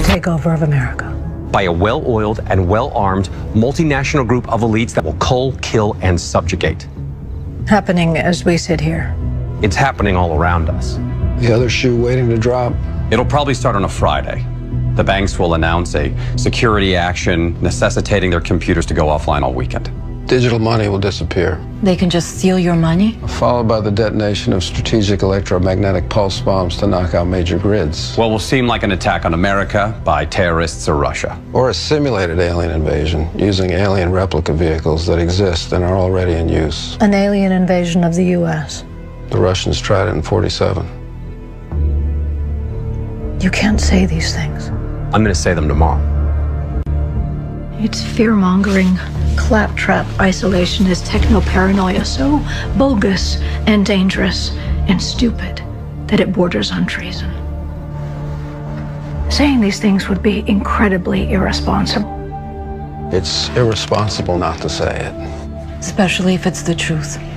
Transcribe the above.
takeover of America. By a well-oiled and well-armed multinational group of elites that will cull, kill, and subjugate. Happening as we sit here. It's happening all around us. The other shoe waiting to drop. It'll probably start on a Friday. The banks will announce a security action necessitating their computers to go offline all weekend. Digital money will disappear. They can just steal your money? Followed by the detonation of strategic electromagnetic pulse bombs to knock out major grids. What will seem like an attack on America by terrorists or Russia. Or a simulated alien invasion using alien replica vehicles that exist and are already in use. An alien invasion of the U.S. The Russians tried it in '47. You can't say these things. I'm going to say them tomorrow. It's fear-mongering, claptrap, isolationist, techno-paranoia, so bogus and dangerous and stupid that it borders on treason. Saying these things would be incredibly irresponsible. It's irresponsible not to say it. Especially if it's the truth.